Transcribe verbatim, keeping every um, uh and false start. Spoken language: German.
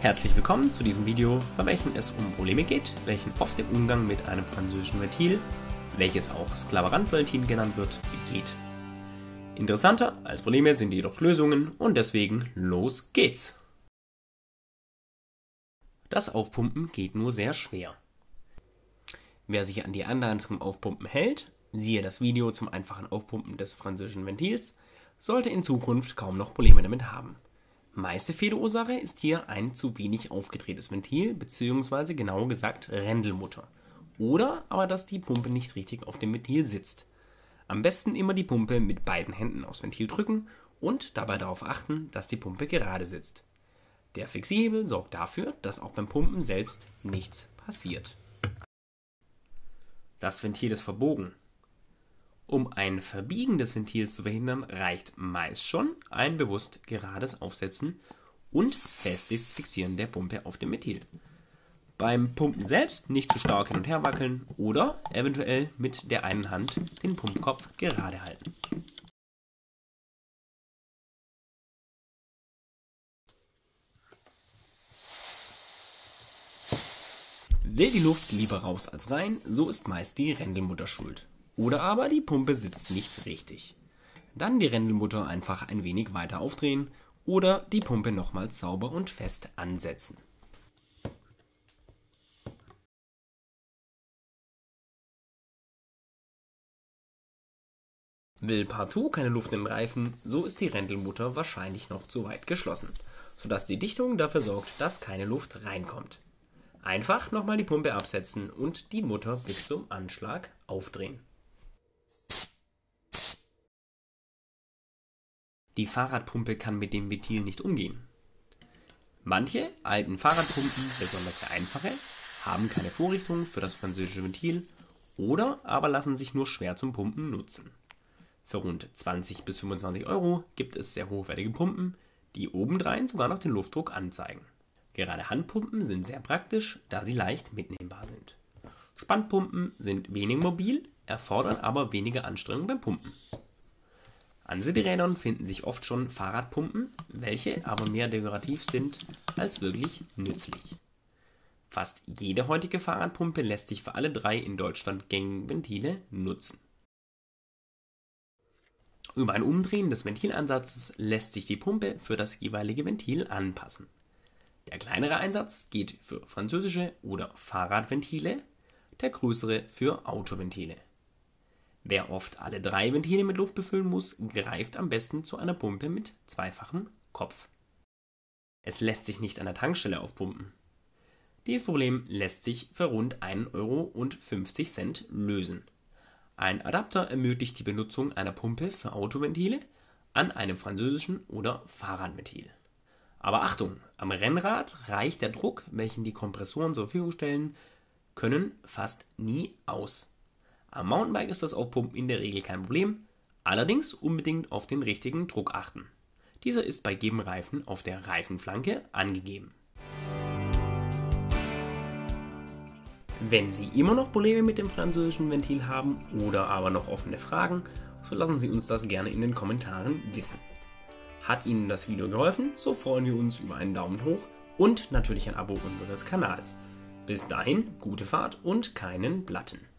Herzlich willkommen zu diesem Video, bei welchem es um Probleme geht, welchen oft im Umgang mit einem französischen Ventil, welches auch Sklaverant-Ventil genannt wird, geht. Interessanter als Probleme sind jedoch Lösungen und deswegen los geht's! Das Aufpumpen geht nur sehr schwer. Wer sich an die Anleitung zum Aufpumpen hält, siehe das Video zum einfachen Aufpumpen des französischen Ventils, sollte in Zukunft kaum noch Probleme damit haben. Meiste Fehlerursache ist hier ein zu wenig aufgedrehtes Ventil bzw. genauer gesagt Rändelmutter oder aber dass die Pumpe nicht richtig auf dem Ventil sitzt. Am besten immer die Pumpe mit beiden Händen aufs Ventil drücken und dabei darauf achten, dass die Pumpe gerade sitzt. Der Fixierhebel sorgt dafür, dass auch beim Pumpen selbst nichts passiert. Das Ventil ist verbogen. Um ein Verbiegen des Ventils zu verhindern, reicht meist schon ein bewusst gerades Aufsetzen und festes Fixieren der Pumpe auf dem Ventil. Beim Pumpen selbst nicht zu stark hin und her wackeln oder eventuell mit der einen Hand den Pumpkopf gerade halten. Will die Luft lieber raus als rein, so ist meist die Rändelmutter schuld. Oder aber die Pumpe sitzt nicht richtig. Dann die Rändelmutter einfach ein wenig weiter aufdrehen oder die Pumpe nochmals sauber und fest ansetzen. Will partout keine Luft im Reifen, so ist die Rändelmutter wahrscheinlich noch zu weit geschlossen, sodass die Dichtung dafür sorgt, dass keine Luft reinkommt. Einfach nochmal die Pumpe absetzen und die Mutter bis zum Anschlag aufdrehen. Die Fahrradpumpe kann mit dem Ventil nicht umgehen. Manche alten Fahrradpumpen, besonders der einfache, haben keine Vorrichtung für das französische Ventil oder aber lassen sich nur schwer zum Pumpen nutzen. Für rund zwanzig bis fünfundzwanzig Euro gibt es sehr hochwertige Pumpen, die obendrein sogar noch den Luftdruck anzeigen. Gerade Handpumpen sind sehr praktisch, da sie leicht mitnehmbar sind. Spannpumpen sind wenig mobil, erfordern aber weniger Anstrengung beim Pumpen. An Cityrädern finden sich oft schon Fahrradpumpen, welche aber mehr dekorativ sind als wirklich nützlich. Fast jede heutige Fahrradpumpe lässt sich für alle drei in Deutschland gängigen Ventile nutzen. Über ein Umdrehen des Ventilansatzes lässt sich die Pumpe für das jeweilige Ventil anpassen. Der kleinere Einsatz geht für französische oder Fahrradventile, der größere für Autoventile. Wer oft alle drei Ventile mit Luft befüllen muss, greift am besten zu einer Pumpe mit zweifachem Kopf. Es lässt sich nicht an der Tankstelle aufpumpen. Dieses Problem lässt sich für rund ein Euro fünfzig lösen. Ein Adapter ermöglicht die Benutzung einer Pumpe für Autoventile an einem französischen oder Fahrradventil. Aber Achtung, am Rennrad reicht der Druck, welchen die Kompressoren zur Verfügung stellen können, fast nie aus. Am Mountainbike ist das Aufpumpen in der Regel kein Problem, allerdings unbedingt auf den richtigen Druck achten. Dieser ist bei jedem Reifen auf der Reifenflanke angegeben. Wenn Sie immer noch Probleme mit dem französischen Ventil haben oder aber noch offene Fragen, so lassen Sie uns das gerne in den Kommentaren wissen. Hat Ihnen das Video geholfen, so freuen wir uns über einen Daumen hoch und natürlich ein Abo unseres Kanals. Bis dahin, gute Fahrt und keinen Platten.